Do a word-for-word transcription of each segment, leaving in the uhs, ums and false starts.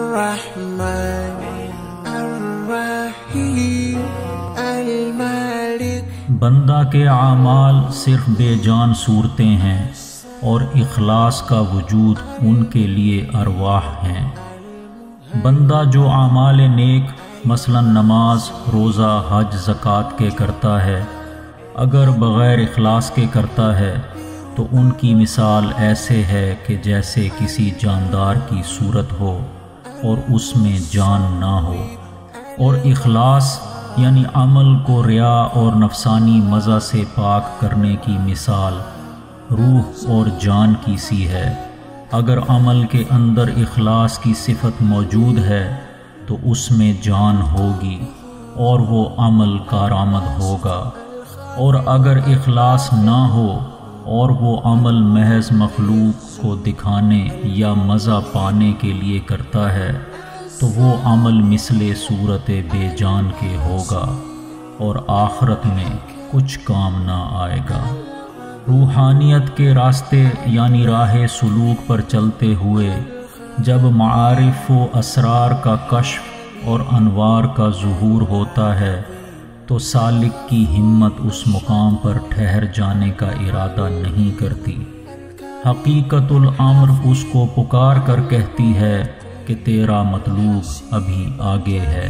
الرحمن الرحیم المالک۔ بندہ کے اعمال صرف بے جان صورتیں ہیں اور اخلاص کا وجود ان کے لیے ارواح ہیں۔ بندہ جو اعمال نیک مثلا نماز، روزہ، حج، زکوٰۃ کے کرتا ہے، اگر بغیر اخلاص کے کرتا ہے تو ان کی مثال ایسے ہے کہ جیسے کسی جاندار کی صورت ہو اور اس میں جان نہ ہو۔ اور اخلاص یعنی عمل کو ریا اور نفسانی مزہ سے پاک کرنے کی مثال روح اور جان کی سی ہے۔ اگر عمل کے اندر اخلاص کی صفت موجود ہے تو اس میں جان ہوگی اور وہ عمل کارآمد ہوگا، اور اگر اخلاص نہ ہو اور وہ عمل محض مخلوق کو دکھانے یا مزہ پانے کے لیے کرتا ہے تو وہ عمل مثل صورت بے جان کے ہوگا اور آخرت میں کچھ کام نہ آئے گا۔ روحانیت کے راستے یعنی راہ سلوک پر چلتے ہوئے جب معارف و اسرار کا کشف اور انوار کا ظہور ہوتا ہے تو سالک کی ہمت اس مقام پر ٹھہر جانے کا ارادہ نہیں کرتی۔ حقیقت الامر اس کو پکار کر کہتی ہے کہ تیرا مطلوب ابھی آگے ہے۔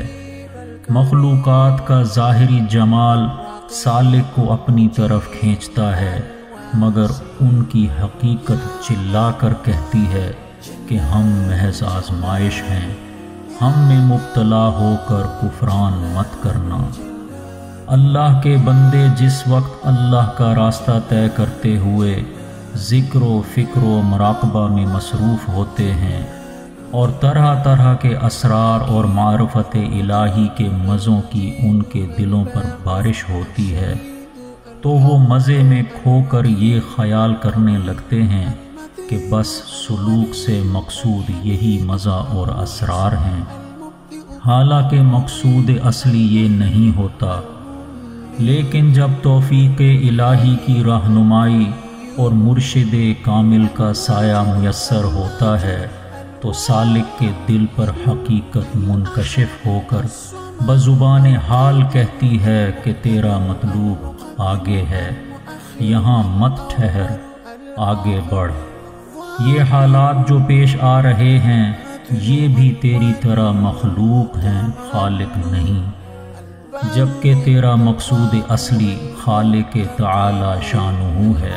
مخلوقات کا ظاہری جمال سالک کو اپنی طرف کھینچتا ہے، مگر ان کی حقیقت چلا کر کہتی ہے کہ ہم محض آزمائش ہیں، ہم میں مبتلا ہو کر کفران مت کرنا۔ اللہ کے بندے جس وقت اللہ کا راستہ طے کرتے ہوئے ذکر و فکر و مراقبہ میں مصروف ہوتے ہیں اور طرح طرح کے اسرار اور معرفت الہی کے مزوں کی ان کے دلوں پر بارش ہوتی ہے تو وہ مزے میں کھو کر یہ خیال کرنے لگتے ہیں کہ بس سلوک سے مقصود یہی مزہ اور اسرار ہیں، حالانکہ مقصود اصلی یہ نہیں ہوتا۔ لیکن جب توفیق الہی کی رہنمائی اور مرشد کامل کا سایہ میسر ہوتا ہے تو سالک کے دل پر حقیقت منکشف ہو کر بزبان حال کہتی ہے کہ تیرا مطلوب آگے ہے، یہاں مت ٹھہر، آگے بڑھ۔ یہ حالات جو پیش آ رہے ہیں یہ بھی تیری طرح مخلوق ہیں، خالق نہیں، جبکہ تیرا مقصود اصلی خالق تعالی شانہ ہے۔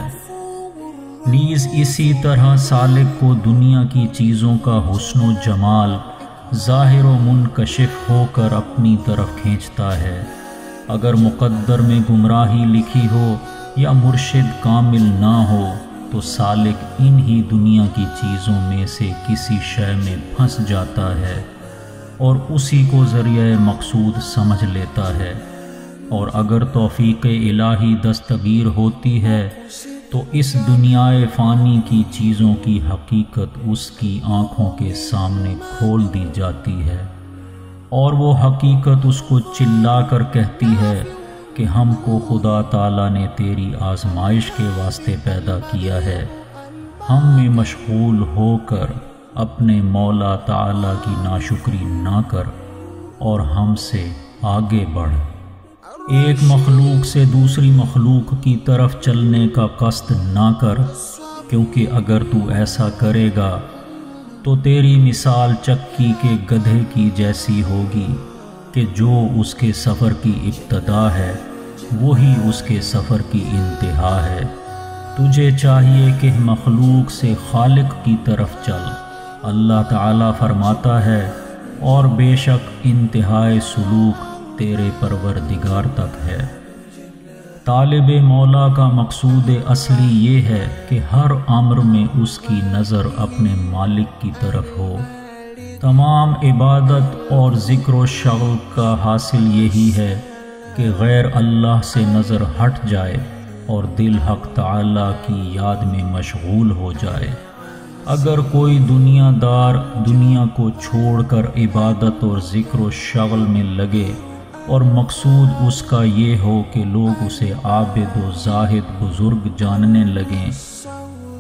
نیز اسی طرح سالک کو دنیا کی چیزوں کا حسن و جمال ظاہر و منکشف ہو کر اپنی طرف کھینچتا ہے۔ اگر مقدر میں گمراہی لکھی ہو یا مرشد کامل نہ ہو تو سالک انہی دنیا کی چیزوں میں سے کسی شے میں پھنس جاتا ہے اور اسی کو ذریعہ مقصود سمجھ لیتا ہے، اور اگر توفیق الہی دستگیر ہوتی ہے تو اس دنیائے فانی کی چیزوں کی حقیقت اس کی آنکھوں کے سامنے کھول دی جاتی ہے، اور وہ حقیقت اس کو چلا کر کہتی ہے کہ ہم کو خدا تعالیٰ نے تیری آزمائش کے واسطے پیدا کیا ہے، ہم میں مشغول ہو کر اپنے مولا تعالیٰ کی ناشکری نہ کر اور ہم سے آگے بڑھ۔ ایک مخلوق سے دوسری مخلوق کی طرف چلنے کا قصد نہ کر، کیونکہ اگر تو ایسا کرے گا تو تیری مثال چکی کے گدھے کی جیسی ہوگی کہ جو اس کے سفر کی ابتدا ہے وہی اس کے سفر کی انتہا ہے۔ تجھے چاہیے کہ مخلوق سے خالق کی طرف چل۔ اللہ تعالیٰ فرماتا ہے، اور بے شک انتہائے سلوک تیرے پروردگار تک ہے۔ طالب مولا کا مقصود اصلی یہ ہے کہ ہر امر میں اس کی نظر اپنے مالک کی طرف ہو۔ تمام عبادت اور ذکر و شغل کا حاصل یہی ہے کہ غیر اللہ سے نظر ہٹ جائے اور دل حق تعالیٰ کی یاد میں مشغول ہو جائے۔ اگر کوئی دنیا دار دنیا کو چھوڑ کر عبادت اور ذکر و شغل میں لگے اور مقصود اس کا یہ ہو کہ لوگ اسے عابد و زاہد بزرگ جاننے لگیں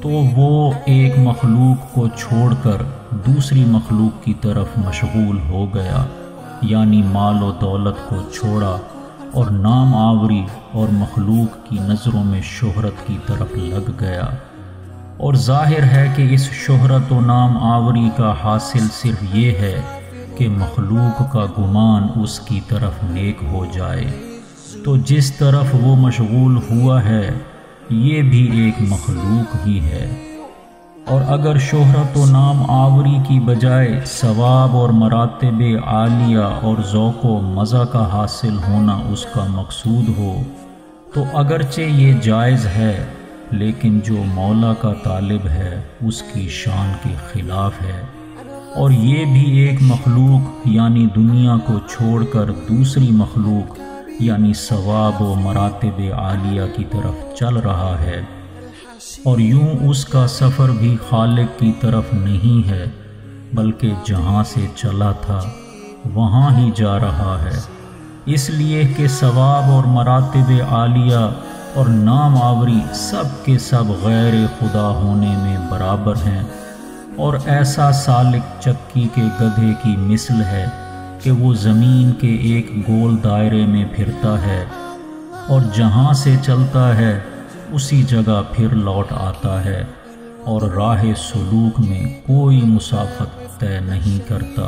تو وہ ایک مخلوق کو چھوڑ کر دوسری مخلوق کی طرف مشغول ہو گیا، یعنی مال و دولت کو چھوڑا اور نام آوری اور مخلوق کی نظروں میں شہرت کی طرف لگ گیا۔ اور ظاہر ہے کہ اس شہرت و نام آوری کا حاصل صرف یہ ہے کہ مخلوق کا گمان اس کی طرف نیک ہو جائے، تو جس طرف وہ مشغول ہوا ہے یہ بھی ایک مخلوق ہی ہے۔ اور اگر شہرت و نام آوری کی بجائے ثواب اور مراتب عالیہ اور ذوق و مزہ کا حاصل ہونا اس کا مقصود ہو تو اگرچہ یہ جائز ہے، لیکن جو مولا کا طالب ہے اس کی شان کے خلاف ہے، اور یہ بھی ایک مخلوق یعنی دنیا کو چھوڑ کر دوسری مخلوق یعنی ثواب و مراتب عالیہ کی طرف چل رہا ہے، اور یوں اس کا سفر بھی خالق کی طرف نہیں ہے بلکہ جہاں سے چلا تھا وہاں ہی جا رہا ہے، اس لیے کہ ثواب اور مراتب عالیہ اور نام آوری سب کے سب غیر خدا ہونے میں برابر ہیں، اور ایسا سالک چکی کے گدھے کی مثل ہے کہ وہ زمین کے ایک گول دائرے میں پھرتا ہے اور جہاں سے چلتا ہے اسی جگہ پھر لوٹ آتا ہے، اور راہ سلوک میں کوئی مسافت طے نہیں کرتا۔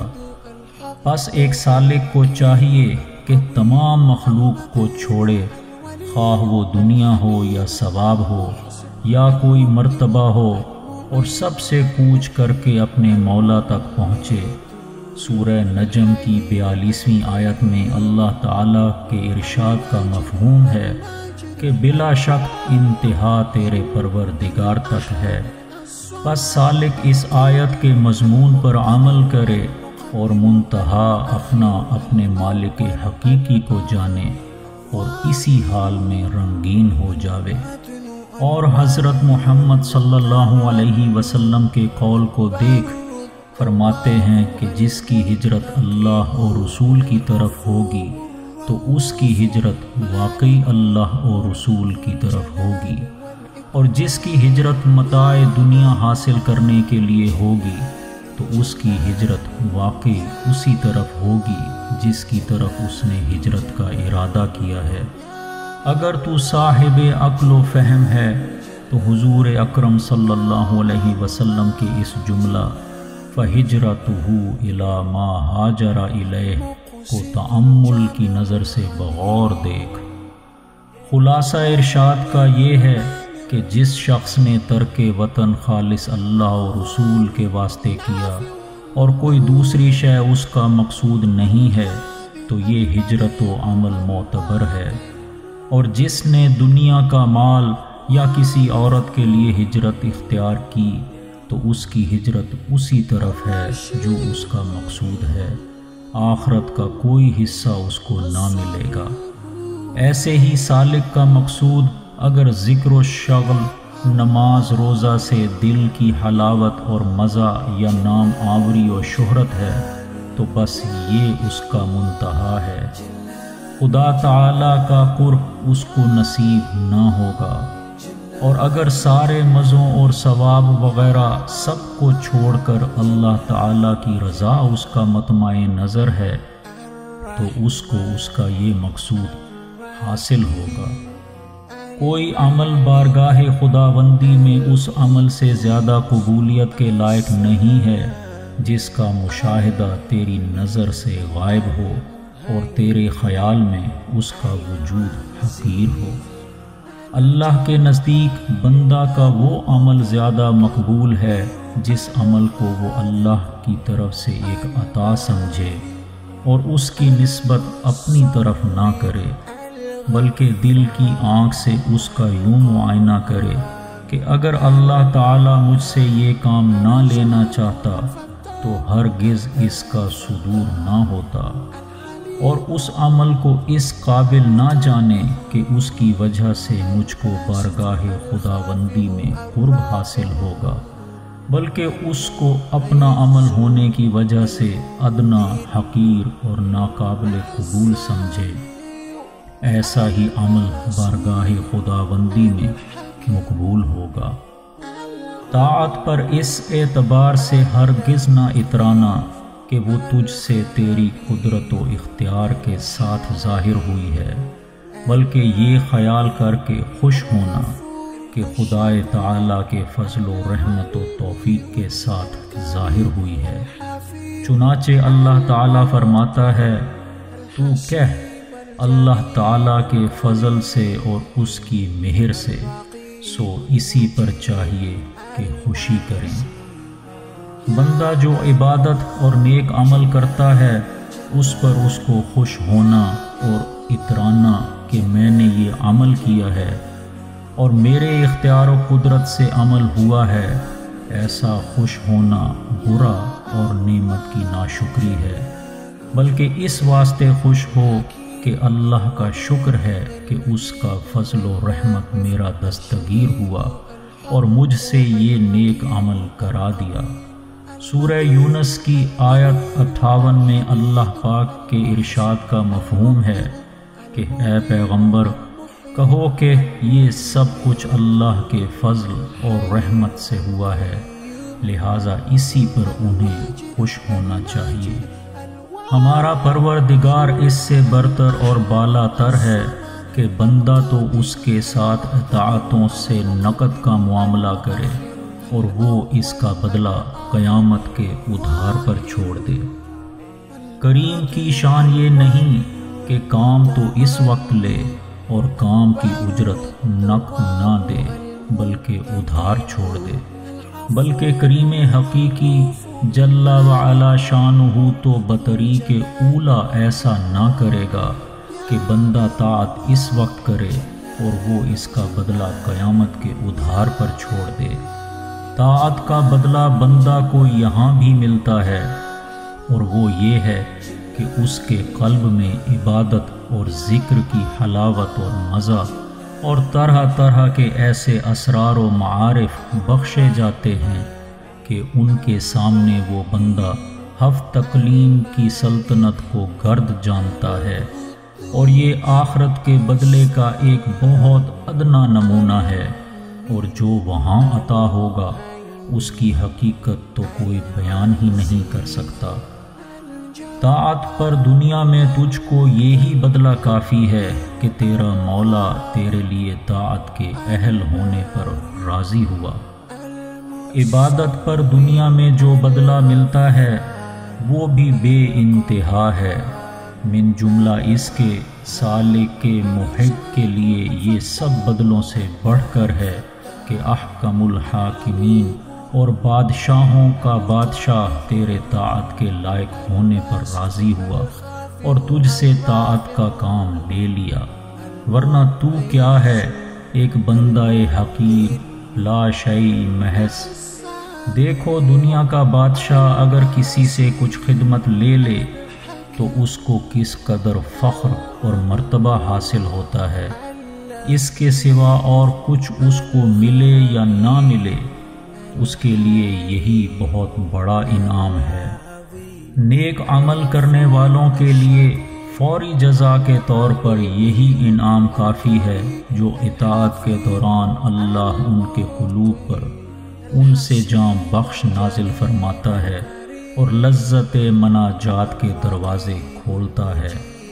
بس ایک سالک کو چاہیے کہ تمام مخلوق کو چھوڑے، خواہ وہ دنیا ہو یا ثواب ہو یا کوئی مرتبہ ہو، اور سب سے کوچ کر کے اپنے مولا تک پہنچے۔ سورہ نجم کی بیالیسویں آیت میں اللہ تعالیٰ کے ارشاد کا مفہوم ہے کہ بلا شک انتہا تیرے پروردگار تک ہے۔ بس سالک اس آیت کے مضمون پر عمل کرے اور منتہا اپنا اپنے مالک حقیقی کو جانے اور اسی حال میں رنگین ہو جاوے۔ اور حضرت محمد صلی اللہ علیہ وسلم کے قول کو دیکھ، فرماتے ہیں کہ جس کی ہجرت اللہ اور رسول کی طرف ہوگی تو اس کی ہجرت واقعی اللہ اور رسول کی طرف ہوگی، اور جس کی ہجرت متاع دنیا حاصل کرنے کے لیے ہوگی تو اس کی ہجرت واقعی اسی طرف ہوگی جس کی طرف اس نے ہجرت کا ارادہ کیا ہے۔ اگر تو صاحب عقل و فہم ہے تو حضور اکرم صلی اللہ علیہ وسلم کے اس جملہ فَهِجْرَتُهُ إِلَى مَا هَاجَرَ إِلَيْهِ کو تأمل کی نظر سے بغور دیکھ۔ خلاصہ ارشاد کا یہ ہے کہ جس شخص نے ترک وطن خالص اللہ اور رسول کے واسطے کیا اور کوئی دوسری شے اس کا مقصود نہیں ہے تو یہ ہجرت و عمل معتبر ہے، اور جس نے دنیا کا مال یا کسی عورت کے لیے ہجرت اختیار کی تو اس کی ہجرت اسی طرف ہے جو اس کا مقصود ہے، آخرت کا کوئی حصہ اس کو نہ ملے گا۔ ایسے ہی سالک کا مقصود اگر ذکر و شغل، نماز روزہ سے دل کی حلاوت اور مزہ یا نام آوری و شہرت ہے تو بس یہ اس کا منتہا ہے، خدا تعالیٰ کا قرب اس کو نصیب نہ ہوگا۔ اور اگر سارے مزوں اور ثواب وغیرہ سب کو چھوڑ کر اللہ تعالیٰ کی رضا اس کا مطمع نظر ہے تو اس کو اس کا یہ مقصود حاصل ہوگا۔ کوئی عمل بارگاہ خداوندی میں اس عمل سے زیادہ قبولیت کے لائق نہیں ہے جس کا مشاہدہ تیری نظر سے غائب ہو اور تیرے خیال میں اس کا وجود حقیر ہو۔ اللہ کے نزدیک بندہ کا وہ عمل زیادہ مقبول ہے جس عمل کو وہ اللہ کی طرف سے ایک عطا سمجھے اور اس کی نسبت اپنی طرف نہ کرے، بلکہ دل کی آنکھ سے اس کا یوں معائنہ کرے کہ اگر اللہ تعالیٰ مجھ سے یہ کام نہ لینا چاہتا تو ہرگز اس کا صدور نہ ہوتا، اور اس عمل کو اس قابل نہ جانے کہ اس کی وجہ سے مجھ کو بارگاہ خداوندی میں قرب حاصل ہوگا، بلکہ اس کو اپنا عمل ہونے کی وجہ سے ادنا، حقیر اور ناقابل قبول سمجھے، ایسا ہی عمل بارگاہ خداوندی میں مقبول ہوگا۔ طاعت پر اس اعتبار سے ہرگز نہ اترانا کہ وہ تجھ سے تیری قدرت و اختیار کے ساتھ ظاہر ہوئی ہے، بلکہ یہ خیال کر کے خوش ہونا کہ خدائے تعالیٰ کے فضل و رحمت و توفیق کے ساتھ ظاہر ہوئی ہے۔ چنانچہ اللہ تعالیٰ فرماتا ہے، تو کہہ اللہ تعالیٰ کے فضل سے اور اس کی مہر سے، سو اسی پر چاہیے کہ خوشی کریں۔ بندہ جو عبادت اور نیک عمل کرتا ہے اس پر اس کو خوش ہونا اور اترانا کہ میں نے یہ عمل کیا ہے اور میرے اختیار و قدرت سے عمل ہوا ہے، ایسا خوش ہونا برا اور نعمت کی ناشکری ہے، بلکہ اس واسطے خوش ہو کہ اللہ کا شکر ہے کہ اس کا فضل و رحمت میرا دستگیر ہوا اور مجھ سے یہ نیک عمل کرا دیا۔ سورہ یونس کی آیت اٹھاون میں اللہ پاک کے ارشاد کا مفہوم ہے کہ اے پیغمبر کہو کہ یہ سب کچھ اللہ کے فضل اور رحمت سے ہوا ہے، لہٰذا اسی پر انہیں خوش ہونا چاہیے۔ ہمارا پروردگار اس سے برتر اور بالا تر ہے کہ بندہ تو اس کے ساتھ اطاعتوں سے نقد کا معاملہ کرے اور وہ اس کا بدلہ قیامت کے ادھار پر چھوڑ دے۔ کریم کی شان یہ نہیں کہ کام تو اس وقت لے اور کام کی اجرت نقد نہ دے بلکہ ادھار چھوڑ دے، بلکہ کریم حقیقی جل وعلا شانہ تو بطریق اولا ایسا نہ کرے گا کہ بندہ طاعت اس وقت کرے اور وہ اس کا بدلہ قیامت کے ادھار پر چھوڑ دے۔ طاعت کا بدلہ بندہ کو یہاں بھی ملتا ہے اور وہ یہ ہے کہ اس کے قلب میں عبادت اور ذکر کی حلاوت اور مزہ اور طرح طرح کے ایسے اسرار و معارف بخشے جاتے ہیں کہ ان کے سامنے وہ بندہ ہفت تکلیم کی سلطنت کو گرد جانتا ہے، اور یہ آخرت کے بدلے کا ایک بہت ادنا نمونہ ہے، اور جو وہاں عطا ہوگا اس کی حقیقت تو کوئی بیان ہی نہیں کر سکتا۔ طاعت پر دنیا میں تجھ کو یہی بدلہ کافی ہے کہ تیرا مولا تیرے لیے طاعت کے اہل ہونے پر راضی ہوا۔ عبادت پر دنیا میں جو بدلہ ملتا ہے وہ بھی بے انتہا ہے، من جملہ اس کے سالک کے محب کے لیے یہ سب بدلوں سے بڑھ کر ہے کہ احکم الحاکمین اور بادشاہوں کا بادشاہ تیرے طاعت کے لائق ہونے پر راضی ہوا اور تجھ سے طاعت کا کام لے لیا، ورنہ تو کیا ہے ایک بندہ حقیر لا شیء محض۔ دیکھو دنیا کا بادشاہ اگر کسی سے کچھ خدمت لے لے تو اس کو کس قدر فخر اور مرتبہ حاصل ہوتا ہے، اس کے سوا اور کچھ اس کو ملے یا نہ ملے اس کے لیے یہی بہت بڑا انعام ہے۔ نیک عمل کرنے والوں کے لیے فوری جزا کے طور پر یہی انعام کافی ہے جو اطاعت کے دوران اللہ ان کے قلوب پر ان سے جام بخش نازل فرماتا ہے اور لذت مناجات کے دروازے کھولتا ہے۔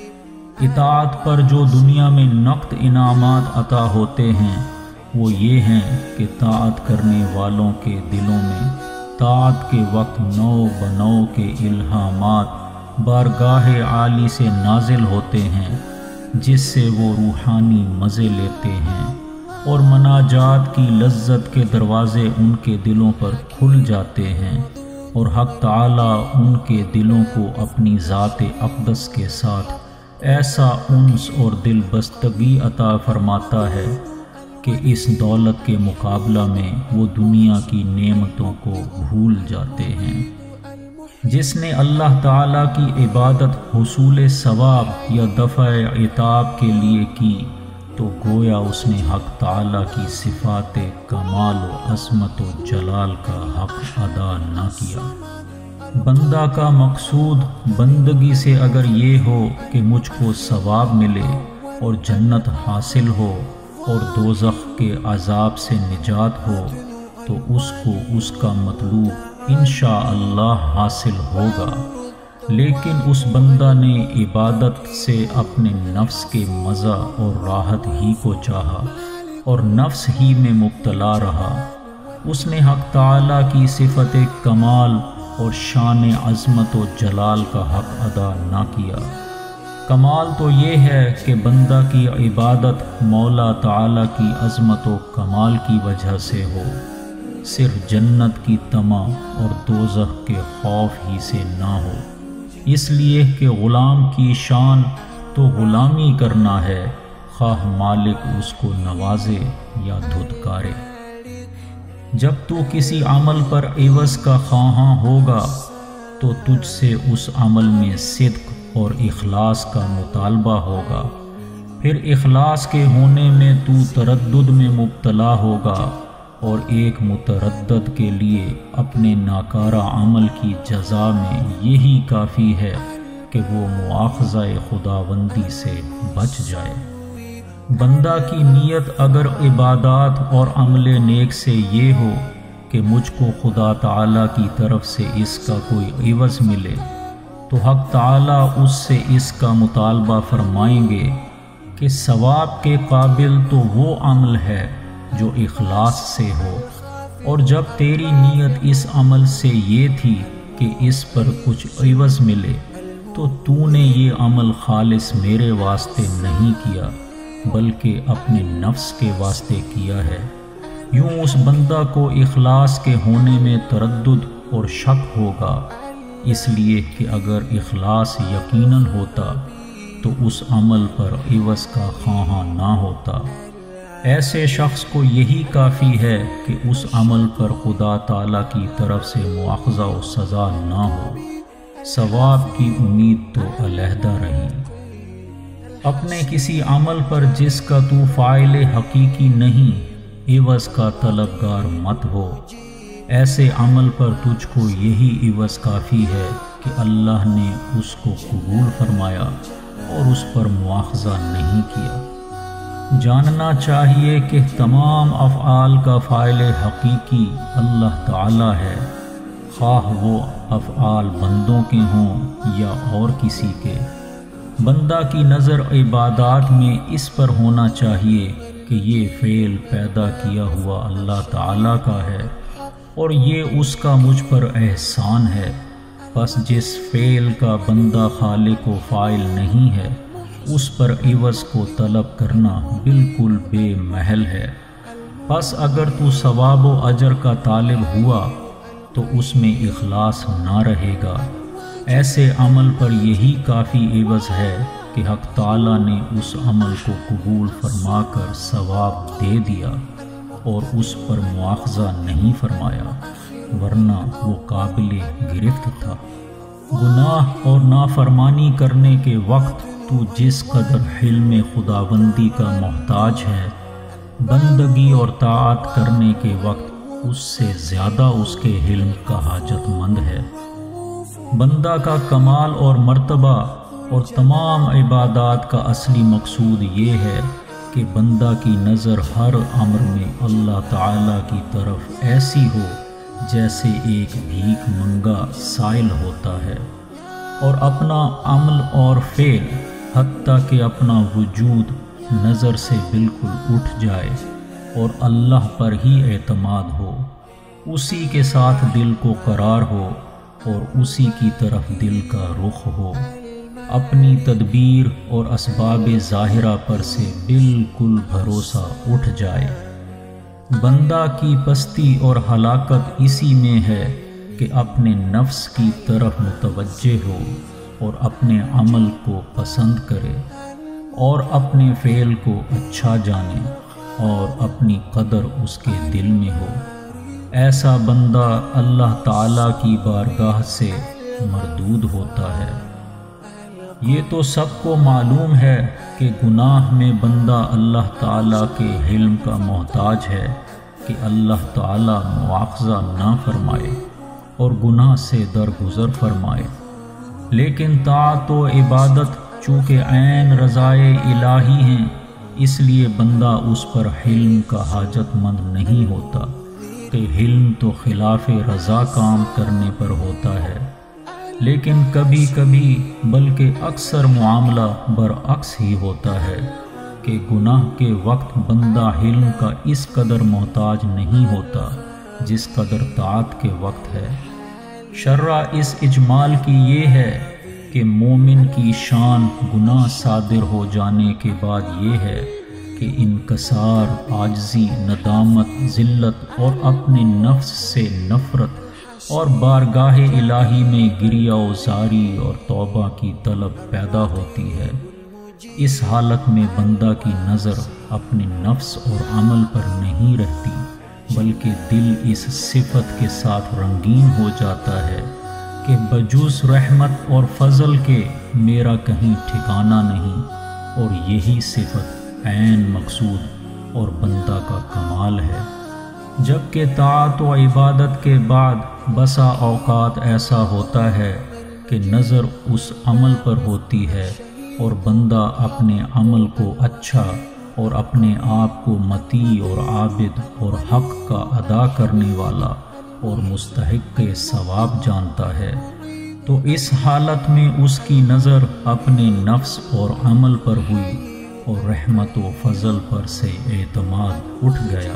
اطاعت پر جو دنیا میں نقد انعامات عطا ہوتے ہیں وہ یہ ہیں کہ طاعت کرنے والوں کے دلوں میں طاعت کے وقت نو بنو کے الہامات بارگاہ عالی سے نازل ہوتے ہیں، جس سے وہ روحانی مزے لیتے ہیں اور مناجات کی لذت کے دروازے ان کے دلوں پر کھل جاتے ہیں، اور حق تعالیٰ ان کے دلوں کو اپنی ذات اقدس کے ساتھ ایسا انس اور دل بستگی عطا فرماتا ہے کہ اس دولت کے مقابلہ میں وہ دنیا کی نعمتوں کو بھول جاتے ہیں۔ جس نے اللہ تعالیٰ کی عبادت حصول ثواب یا دفع عتاب کے لیے کی تو گویا اس نے حق تعالیٰ کی صفات کمال و عظمت و جلال کا حق ادا نہ کیا۔ بندہ کا مقصود بندگی سے اگر یہ ہو کہ مجھ کو ثواب ملے اور جنت حاصل ہو اور دوزخ کے عذاب سے نجات ہو تو اس کو اس کا مطلوب انشاءاللہ حاصل ہوگا، لیکن اس بندہ نے عبادت سے اپنے نفس کے مزہ اور راحت ہی کو چاہا اور نفس ہی میں مبتلا رہا۔ اس نے حق تعالیٰ کی صفت کمال اور شان عظمت و جلال کا حق ادا نہ کیا۔ کمال تو یہ ہے کہ بندہ کی عبادت مولا تعالیٰ کی عظمت و کمال کی وجہ سے ہو، صرف جنت کی طمع اور دوزخ کے خوف ہی سے نہ ہو، اس لیے کہ غلام کی شان تو غلامی کرنا ہے، خواہ مالک اس کو نوازے یا دھتکارے۔ جب تو کسی عمل پر عوض کا خواہاں ہوگا تو تجھ سے اس عمل میں صدق اور اخلاص کا مطالبہ ہوگا، پھر اخلاص کے ہونے میں تو تردد میں مبتلا ہوگا، اور ایک متردد کے لیے اپنے ناکارہ عمل کی جزا میں یہی کافی ہے کہ وہ مواخذہ خداوندی سے بچ جائے۔ بندہ کی نیت اگر عبادات اور عمل نیک سے یہ ہو کہ مجھ کو خدا تعالیٰ کی طرف سے اس کا کوئی عوض ملے، تو حق تعالیٰ اس سے اس کا مطالبہ فرمائیں گے کہ ثواب کے قابل تو وہ عمل ہے جو اخلاص سے ہو، اور جب تیری نیت اس عمل سے یہ تھی کہ اس پر کچھ عوض ملے، تو تو نے یہ عمل خالص میرے واسطے نہیں کیا بلکہ اپنے نفس کے واسطے کیا ہے۔ یوں اس بندہ کو اخلاص کے ہونے میں تردد اور شک ہوگا، اس لیے کہ اگر اخلاص یقیناً ہوتا تو اس عمل پر عوض کا خواہاں نہ ہوتا۔ ایسے شخص کو یہی کافی ہے کہ اس عمل پر خدا تعالیٰ کی طرف سے مواخذہ و سزا نہ ہو، ثواب کی امید تو علیحدہ رہی۔ اپنے کسی عمل پر جس کا تو فاعل حقیقی نہیں، عوض کا طلبگار مت ہو۔ ایسے عمل پر تجھ کو یہی عوض کافی ہے کہ اللہ نے اس کو قبول فرمایا اور اس پر مواخذہ نہیں کیا۔ جاننا چاہیے کہ تمام افعال کا فاعل حقیقی اللہ تعالی ہے، خواہ وہ افعال بندوں کے ہوں یا اور کسی کے۔ بندہ کی نظر عبادات میں اس پر ہونا چاہیے کہ یہ فعل پیدا کیا ہوا اللہ تعالیٰ کا ہے اور یہ اس کا مجھ پر احسان ہے، پس جس فعل کا بندہ خالق و فاعل نہیں ہے اس پر عوض کو طلب کرنا بالکل بے محل ہے۔ پس اگر تو ثواب و اجر کا طالب ہوا تو اس میں اخلاص نہ رہے گا۔ ایسے عمل پر یہی کافی عوض ہے کہ حق تعالیٰ نے اس عمل کو قبول فرما کر ثواب دے دیا اور اس پر مواخذہ نہیں فرمایا، ورنہ وہ قابل گرفت تھا۔ گناہ اور نافرمانی کرنے کے وقت تو جس قدر حلم خداوندی کا محتاج ہے، بندگی اور طاعت کرنے کے وقت اس سے زیادہ اس کے حلم کا حاجت مند ہے۔ بندہ کا کمال اور مرتبہ اور تمام عبادات کا اصلی مقصود یہ ہے کہ بندہ کی نظر ہر امر میں اللہ تعالیٰ کی طرف ایسی ہو جیسے ایک بھیک منگا سائل ہوتا ہے، اور اپنا عمل اور فعل حتیٰ کہ اپنا وجود نظر سے بالکل اٹھ جائے اور اللہ پر ہی اعتماد ہو، اسی کے ساتھ دل کو قرار ہو اور اسی کی طرف دل کا رخ ہو، اپنی تدبیر اور اسباب ظاہرہ پر سے بالکل بھروسہ اٹھ جائے۔ بندہ کی پستی اور ہلاکت اسی میں ہے کہ اپنے نفس کی طرف متوجہ ہو اور اپنے عمل کو پسند کرے اور اپنے فعل کو اچھا جانے اور اپنی قدر اس کے دل میں ہو۔ ایسا بندہ اللہ تعالیٰ کی بارگاہ سے مردود ہوتا ہے۔ یہ تو سب کو معلوم ہے کہ گناہ میں بندہ اللہ تعالیٰ کے حلم کا محتاج ہے کہ اللہ تعالیٰ مواخذہ نہ فرمائے اور گناہ سے درگزر فرمائے، لیکن طاعت و عبادت چونکہ عین رضائے الہی ہیں، اس لیے بندہ اس پر حلم کا حاجت مند نہیں ہوتا، کہ حلم تو خلاف رضا کام کرنے پر ہوتا ہے، لیکن کبھی کبھی بلکہ اکثر معاملہ برعکس ہی ہوتا ہے کہ گناہ کے وقت بندہ حلم کا اس قدر محتاج نہیں ہوتا جس قدر طاعت کے وقت ہے۔ شرح اس اجمال کی یہ ہے کہ مومن کی شان گناہ صادر ہو جانے کے بعد یہ ہے کہ انکسار، عاجزی، ندامت، ذلت اور اپنے نفس سے نفرت اور بارگاہ الہی میں گریہ و زاری اور توبہ کی طلب پیدا ہوتی ہے۔ اس حالت میں بندہ کی نظر اپنے نفس اور عمل پر نہیں رہتی، بلکہ دل اس صفت کے ساتھ رنگین ہو جاتا ہے کہ بجز رحمت اور فضل کے میرا کہیں ٹھکانہ نہیں، اور یہی صفت عین مقصود اور بندہ کا کمال ہے۔ جبکہ طاعت و عبادت کے بعد بسا اوقات ایسا ہوتا ہے کہ نظر اس عمل پر ہوتی ہے اور بندہ اپنے عمل کو اچھا اور اپنے آپ کو مطیع اور عابد اور حق کا ادا کرنے والا اور مستحق ثواب جانتا ہے، تو اس حالت میں اس کی نظر اپنے نفس اور عمل پر ہوئی اور رحمت و فضل پر سے اعتماد اٹھ گیا۔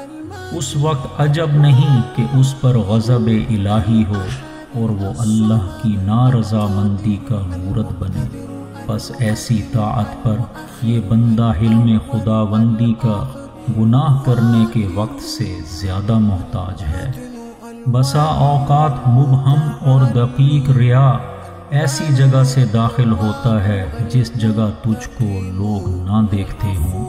اس وقت عجب نہیں کہ اس پر غضب الہی ہو اور وہ اللہ کی نارضا مندی کا مورد بنے۔ پس ایسی طاعت پر یہ بندہ حلم خداوندی کا گناہ کرنے کے وقت سے زیادہ محتاج ہے۔ بسا اوقات مبہم اور دقیق ریا ایسی جگہ سے داخل ہوتا ہے جس جگہ تجھ کو لوگ نہ دیکھتے ہوں۔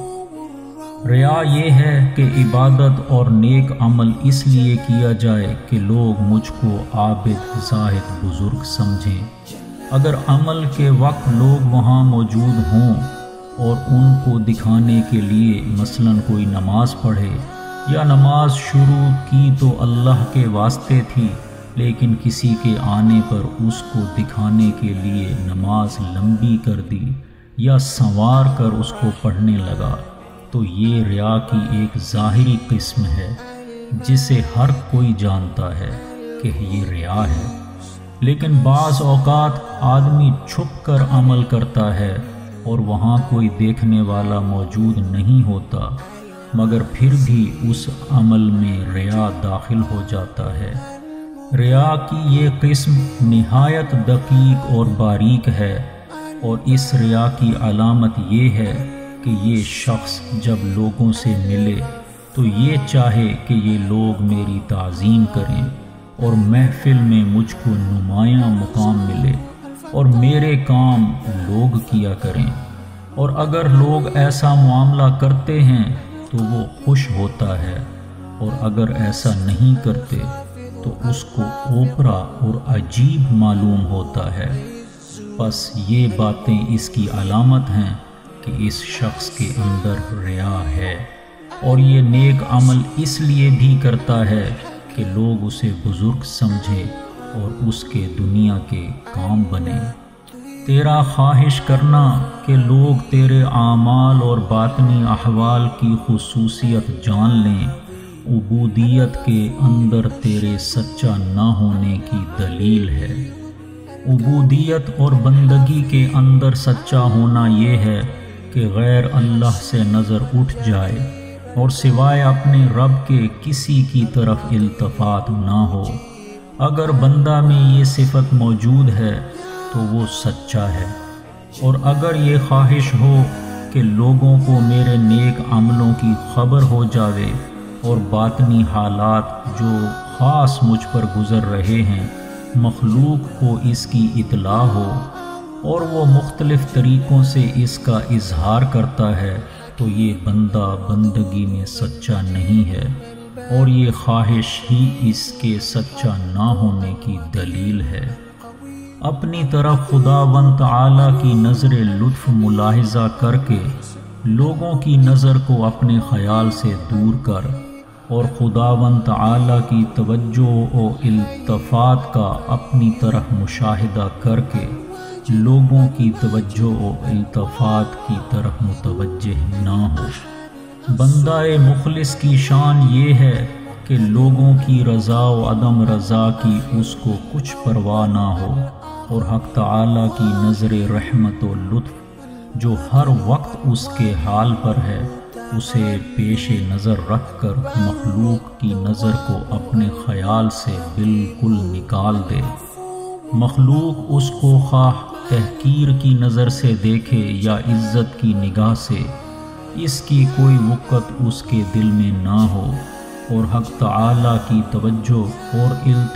ریا یہ ہے کہ عبادت اور نیک عمل اس لیے کیا جائے کہ لوگ مجھ کو عابد، زاہد، بزرگ سمجھیں۔ اگر عمل کے وقت لوگ وہاں موجود ہوں اور ان کو دکھانے کے لیے مثلاً کوئی نماز پڑھے یا نماز شروع کی تو اللہ کے واسطے تھی، لیکن کسی کے آنے پر اس کو دکھانے کے لیے نماز لمبی کر دی یا سنوار کر اس کو پڑھنے لگا، تو یہ ریا کی ایک ظاہری قسم ہے جسے ہر کوئی جانتا ہے کہ یہ ریا ہے۔ لیکن بعض اوقات آدمی چھپ کر عمل کرتا ہے اور وہاں کوئی دیکھنے والا موجود نہیں ہوتا، مگر پھر بھی اس عمل میں ریا داخل ہو جاتا ہے۔ ریا کی یہ قسم نہایت دقیق اور باریک ہے، اور اس ریا کی علامت یہ ہے کہ یہ شخص جب لوگوں سے ملے تو یہ چاہے کہ یہ لوگ میری تعظیم کریں اور محفل میں مجھ کو نمایاں مقام ملے اور میرے کام لوگ کیا کریں، اور اگر لوگ ایسا معاملہ کرتے ہیں تو وہ خوش ہوتا ہے، اور اگر ایسا نہیں کرتے تو اس کو اوپرا اور عجیب معلوم ہوتا ہے۔ بس یہ باتیں اس کی علامت ہیں کہ اس شخص کے اندر ریا ہے، اور یہ نیک عمل اس لیے بھی کرتا ہے کہ لوگ اسے بزرگ سمجھے اور اس کے دنیا کے کام بنے۔ تیرا خواہش کرنا کہ لوگ تیرے اعمال اور باطنی احوال کی خصوصیت جان لیں، عبودیت کے اندر تیرے سچا نہ ہونے کی دلیل ہے۔ عبودیت اور بندگی کے اندر سچا ہونا یہ ہے کہ غیر اللہ سے نظر اٹھ جائے اور سوائے اپنے رب کے کسی کی طرف التفات نہ ہو۔ اگر بندہ میں یہ صفت موجود ہے تو وہ سچا ہے، اور اگر یہ خواہش ہو کہ لوگوں کو میرے نیک عملوں کی خبر ہو جاوے اور باطنی حالات جو خاص مجھ پر گزر رہے ہیں مخلوق کو اس کی اطلاع ہو، اور وہ مختلف طریقوں سے اس کا اظہار کرتا ہے، تو یہ بندہ بندگی میں سچا نہیں ہے، اور یہ خواہش ہی اس کے سچا نہ ہونے کی دلیل ہے۔ اپنی طرف خداوند تعالیٰ کی نظر لطف ملاحظہ کر کے لوگوں کی نظر کو اپنے خیال سے دور کر، اور خداوند تعالیٰ کی توجہ و التفات کا اپنی طرف مشاہدہ کر کے لوگوں کی توجہ و التفات کی طرف متوجہ نہ ہو۔ بندہ مخلص کی شان یہ ہے کہ لوگوں کی رضا و عدم رضا کی اس کو کچھ پرواہ نہ ہو، اور حق تعالیٰ کی نظر رحمت و لطف جو ہر وقت اس کے حال پر ہے اسے پیش نظر رکھ کر مخلوق کی نظر کو اپنے خیال سے بالکل نکال دے۔ مخلوق اس کو خواہ تحقیر کی نظر سے دیکھے یا عزت کی نگاہ سے، اس کی کوئی وقت اس کے دل میں نہ ہو، اور حق تعالیٰ کی توجہ اور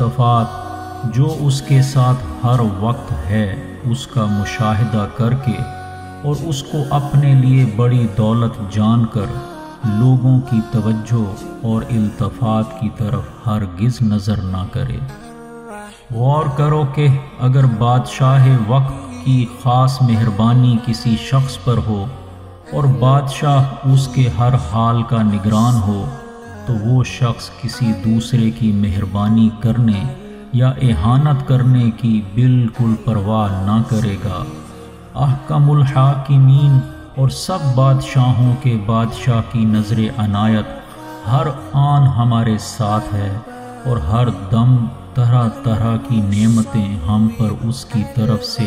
التفات جو اس کے ساتھ ہر وقت ہے اس کا مشاہدہ کر کے اور اس کو اپنے لیے بڑی دولت جان کر لوگوں کی توجہ اور التفات کی طرف ہرگز نظر نہ کرے۔ غور کرو کہ اگر بادشاہ وقت کی خاص مہربانی کسی شخص پر ہو اور بادشاہ اس کے ہر حال کا نگران ہو تو وہ شخص کسی دوسرے کی مہربانی کرنے یا اہانت کرنے کی بالکل پرواہ نہ کرے گا۔ احکم الحاکمین اور سب بادشاہوں کے بادشاہ کی نظر عنایت ہر آن ہمارے ساتھ ہے، اور ہر دم طرح طرح کی نعمتیں ہم پر اس کی طرف سے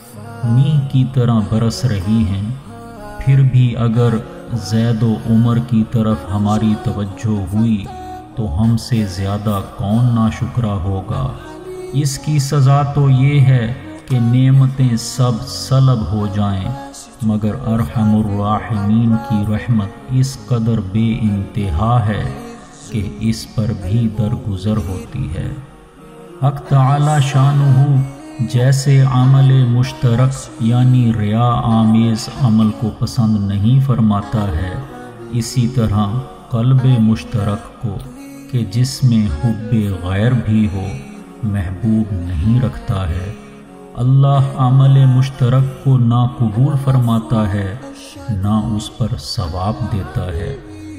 میہ کی طرح برس رہی ہیں۔ پھر بھی اگر زید و عمر کی طرف ہماری توجہ ہوئی تو ہم سے زیادہ کون ناشکرا ہوگا۔ اس کی سزا تو یہ ہے کہ نعمتیں سب سلب ہو جائیں، مگر ارحم الراحمین کی رحمت اس قدر بے انتہا ہے کہ اس پر بھی درگزر ہوتی ہے۔ حق تعالی شانہ جیسے عمل مشترک یعنی ریا آمیز عمل کو پسند نہیں فرماتا ہے، اسی طرح قلب مشترک کو کہ جس میں حب غیر بھی ہو محبوب نہیں رکھتا ہے۔ اللہ عمل مشترک کو نہ قبول فرماتا ہے نہ اس پر ثواب دیتا ہے۔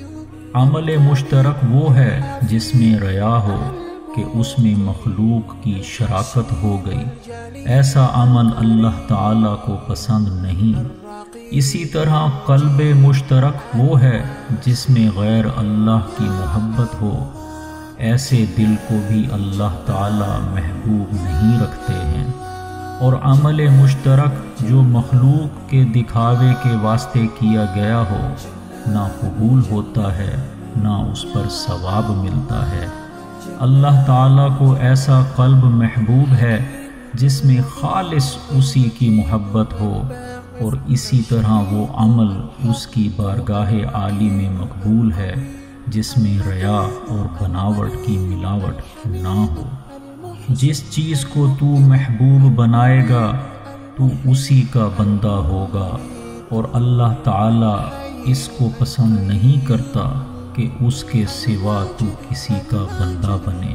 عمل مشترک وہ ہے جس میں ریا ہو کہ اس میں مخلوق کی شراکت ہو گئی، ایسا عمل اللہ تعالیٰ کو پسند نہیں۔ اسی طرح قلب مشترک وہ ہے جس میں غیر اللہ کی محبت ہو، ایسے دل کو بھی اللہ تعالیٰ محبوب نہیں رکھتے ہیں۔ اور عمل مشترک جو مخلوق کے دکھاوے کے واسطے کیا گیا ہو نہ قبول ہوتا ہے نہ اس پر ثواب ملتا ہے۔ اللہ تعالیٰ کو ایسا قلب محبوب ہے جس میں خالص اسی کی محبت ہو، اور اسی طرح وہ عمل اس کی بارگاہ عالی میں مقبول ہے جس میں ریا اور بناوٹ کی ملاوٹ نہ ہو۔ جس چیز کو تو محبوب بنائے گا تو اسی کا بندہ ہوگا، اور اللہ تعالیٰ اس کو پسند نہیں کرتا کہ اس کے سوا تو کسی کا بندہ بنے۔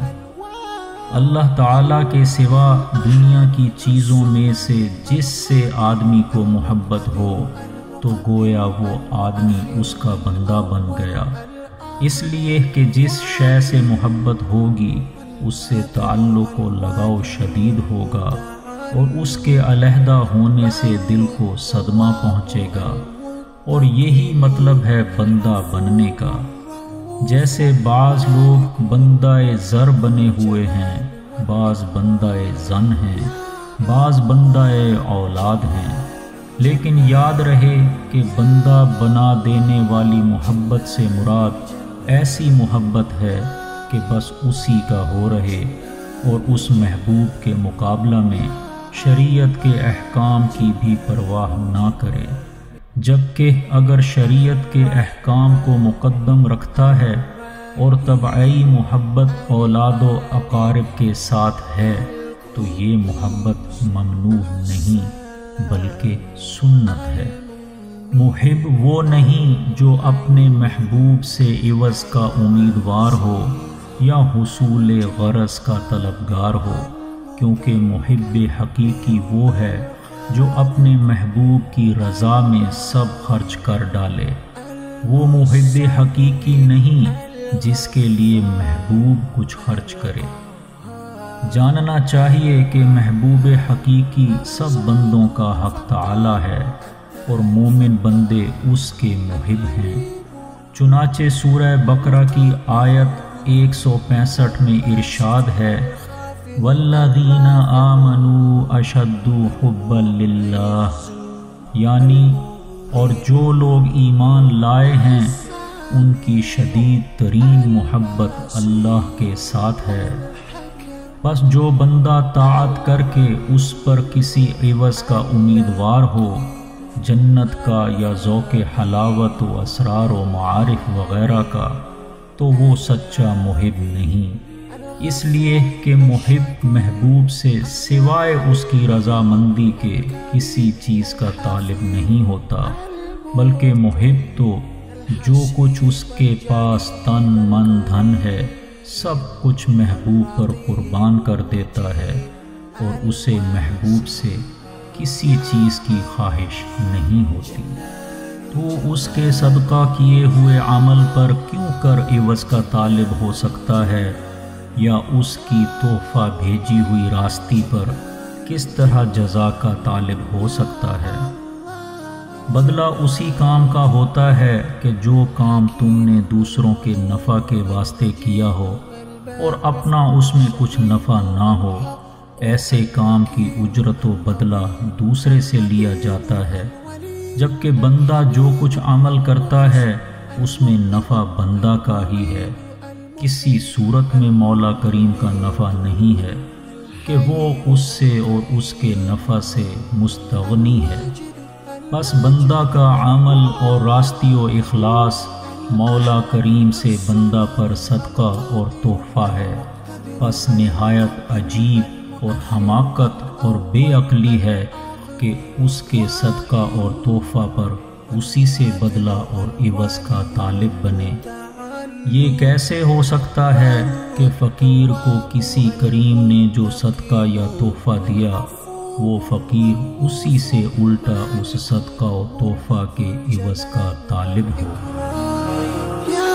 اللہ تعالیٰ کے سوا دنیا کی چیزوں میں سے جس سے آدمی کو محبت ہو تو گویا وہ آدمی اس کا بندہ بن گیا، اس لیے کہ جس شے سے محبت ہوگی اس سے تعلق و لگاؤ شدید ہوگا، اور اس کے علیحدہ ہونے سے دل کو صدمہ پہنچے گا، اور یہی مطلب ہے بندہ بننے کا۔ جیسے بعض لوگ بندہ زر بنے ہوئے ہیں، بعض بندہ زن ہیں، بعض بندہ اولاد ہیں، لیکن یاد رہے کہ بندہ بنا دینے والی محبت سے مراد ایسی محبت ہے کہ بس اسی کا ہو رہے، اور اس محبوب کے مقابلہ میں شریعت کے احکام کی بھی پرواہ نہ کرے، جبکہ اگر شریعت کے احکام کو مقدم رکھتا ہے اور طبعی محبت اولاد و اقارب کے ساتھ ہے تو یہ محبت ممنوع نہیں بلکہ سنت ہے۔ محب وہ نہیں جو اپنے محبوب سے عوض کا امیدوار ہو یا حصول غرض کا طلبگار ہو، کیونکہ محب حقیقی وہ ہے جو اپنے محبوب کی رضا میں سب خرچ کر ڈالے۔ وہ محب حقیقی نہیں جس کے لیے محبوب کچھ خرچ کرے۔ جاننا چاہیے کہ محبوب حقیقی سب بندوں کا حق تعالی ہے، اور مومن بندے اس کے محب ہیں۔ چنانچہ سورہ بقرہ کی آیت ایک سو پینسٹھ میں ارشاد ہے والذین آمنوا اشد حبا للہ، یعنی اور جو لوگ ایمان لائے ہیں ان کی شدید ترین محبت اللہ کے ساتھ ہے۔ بس جو بندہ طاعت کر کے اس پر کسی عوض کا امیدوار ہو، جنت کا یا ذوق حلاوت و اسرار و معارف وغیرہ کا، تو وہ سچا محب نہیں، اس لیے کہ محب محبوب سے سوائے اس کی رضامندی کے کسی چیز کا طالب نہیں ہوتا، بلکہ محب تو جو کچھ اس کے پاس تن من دھن ہے سب کچھ محبوب پر قربان کر دیتا ہے، اور اسے محبوب سے کسی چیز کی خواہش نہیں ہوتی، تو اس کے صدقہ کیے ہوئے عمل پر کیوں کر عوض کا طالب ہو سکتا ہے، یا اس کی تحفہ بھیجی ہوئی راستی پر کس طرح جزا کا طالب ہو سکتا ہے؟ بدلہ اسی کام کا ہوتا ہے کہ جو کام تم نے دوسروں کے نفع کے واسطے کیا ہو اور اپنا اس میں کچھ نفع نہ ہو، ایسے کام کی اجرت و بدلہ دوسرے سے لیا جاتا ہے، جبکہ بندہ جو کچھ عمل کرتا ہے اس میں نفع بندہ کا ہی ہے، کسی صورت میں مولا کریم کا نفع نہیں ہے کہ وہ اس سے اور اس کے نفع سے مستغنی ہے۔ بس بندہ کا عمل اور راستی و اخلاص مولا کریم سے بندہ پر صدقہ اور تحفہ ہے، بس نہایت عجیب اور حماقت اور بے عقلی ہے کہ اس کے صدقہ اور تحفہ پر اسی سے بدلہ اور عوض کا طالب بنے۔ یہ کیسے ہو سکتا ہے کہ فقیر کو کسی کریم نے جو صدقہ یا تحفہ دیا، وہ فقیر اسی سے الٹا اس صدقہ و تحفہ کے عوض کا طالب ہو؟